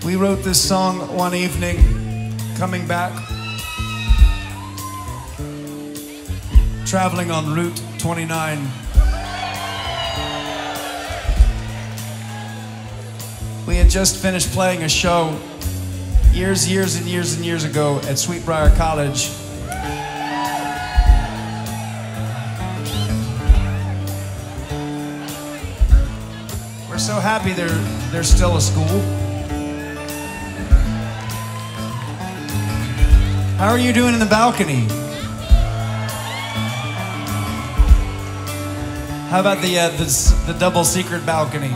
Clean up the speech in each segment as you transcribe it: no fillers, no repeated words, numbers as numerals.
We wrote this song one evening, coming back, traveling on Route 29. We had just finished playing a show years ago at Sweetbriar College. We're so happy there's still a school. How are you doing in the balcony? How about the double secret balcony?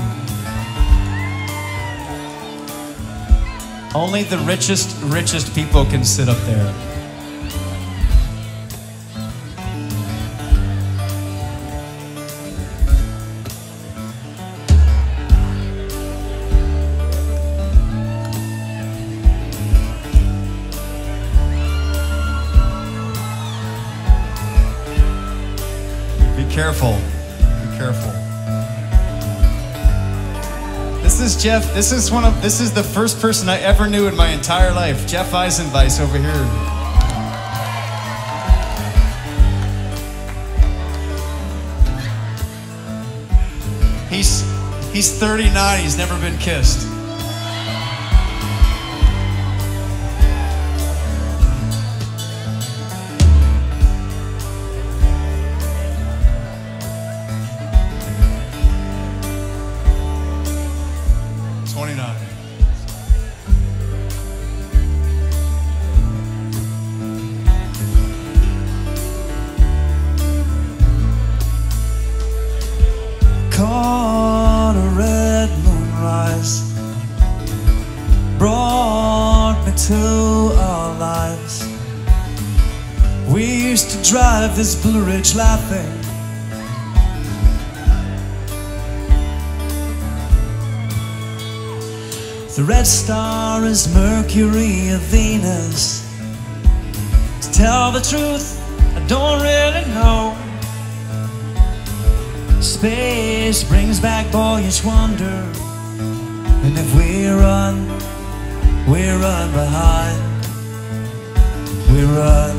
Only the richest people can sit up there. Be careful. Be careful. This is Jeff. This is the first person I ever knew in my entire life. Jeff Eisenweiss over here. He's 39. He's never been kissed. Caught a red moonrise, brought me to our lives. We used to drive this Blue Ridge laughing. The red star is Mercury or Venus. To tell the truth, I don't really know. Space brings back boyish wonder, and if we run behind. We run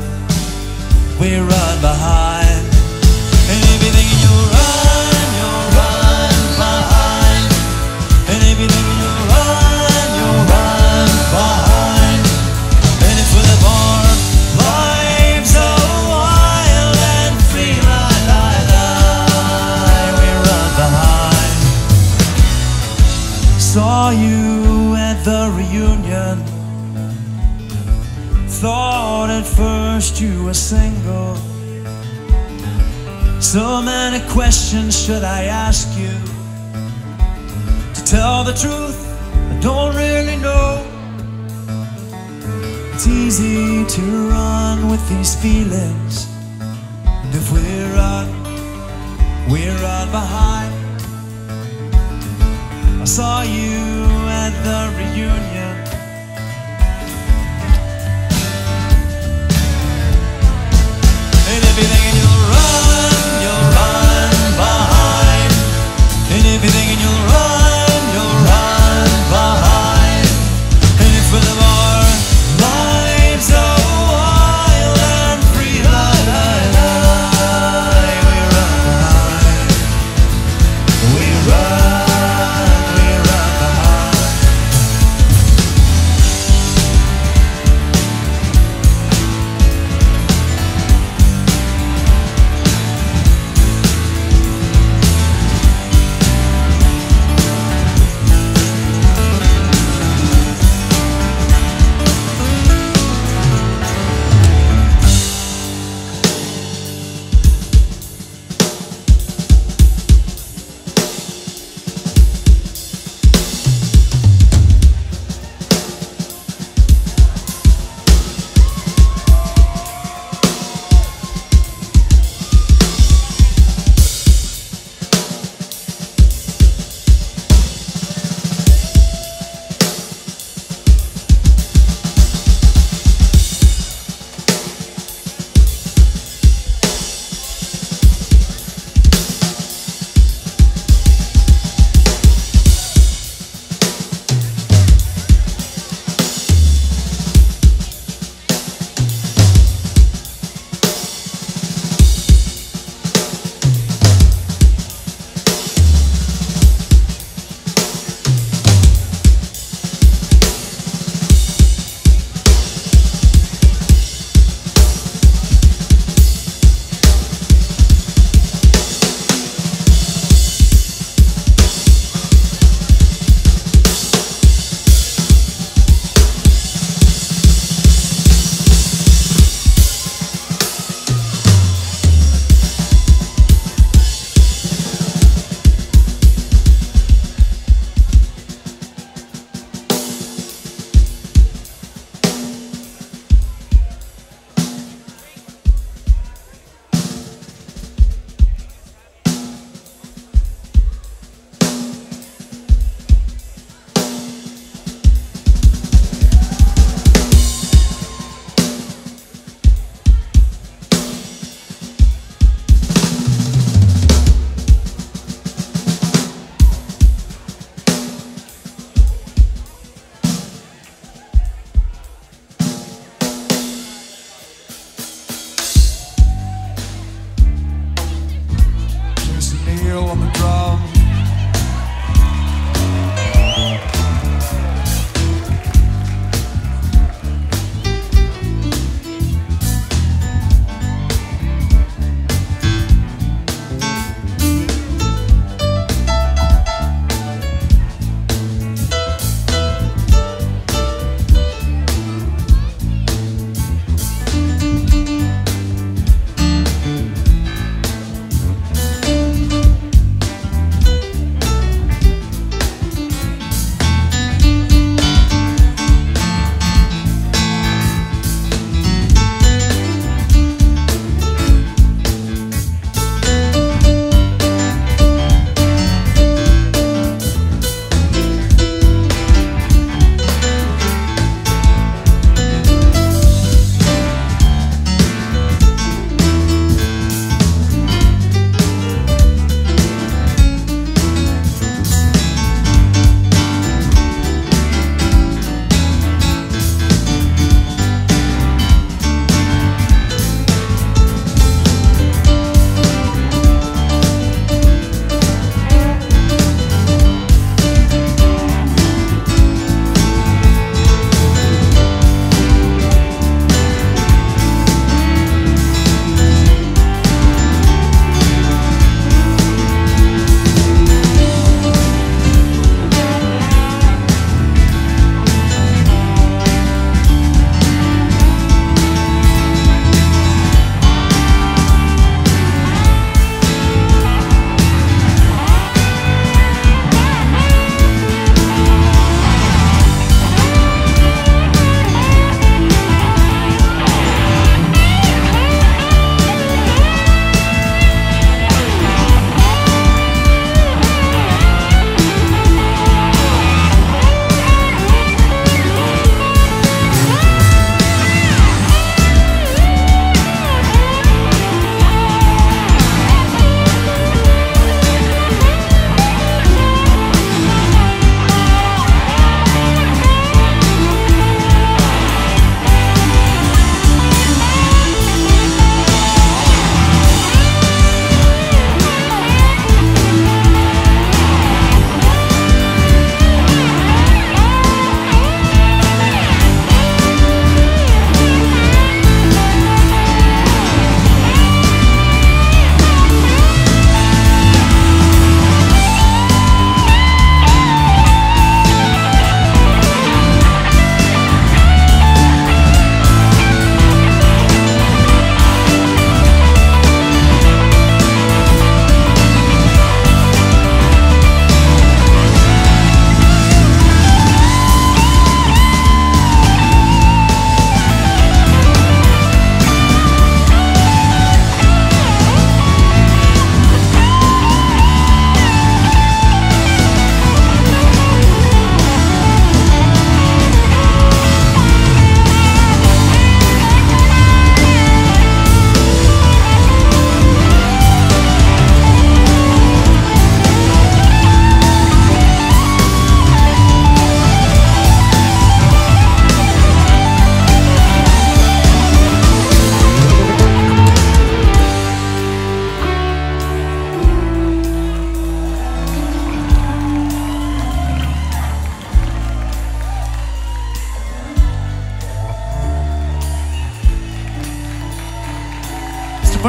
behind. And if you think you'll run behind. And if you think you'll run behind. And if we're the born lives of wild and free, saw you at the reunion. Thought at first you were single. So many questions should I ask you? To tell the truth, I don't really know. It's easy to run with these feelings, and if we run behind. I saw you at the reunion. And if you think you'll run behind. And if you think you'll run behind. And if we're the more lives of wild and free, we run behind. We run.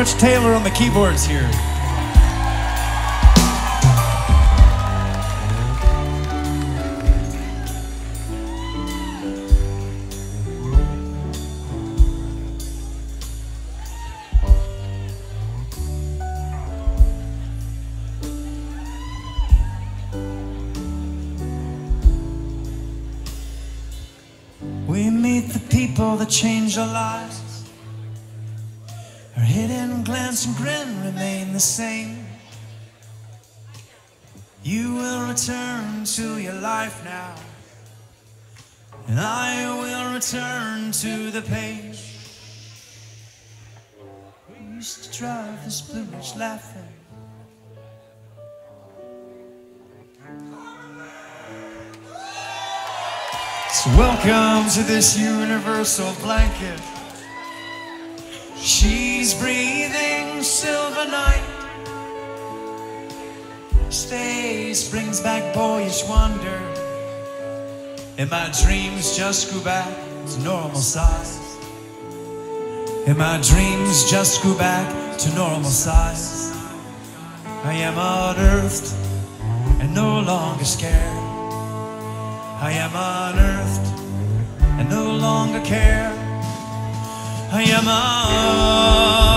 Butch Taylor on the keyboards here. We meet the people that change our lives. Our hidden glance and grin remain the same. You will return to your life now, and I will return to the page. We used to drive this Blue Ridge laughing. So welcome to this universal blanket. She's breathing silver night. Stays, brings back boyish wonder, and my dreams just grew back to normal size. And my dreams just grew back to normal size. I am unearthed and no longer scared. I am unearthed and no longer care. I am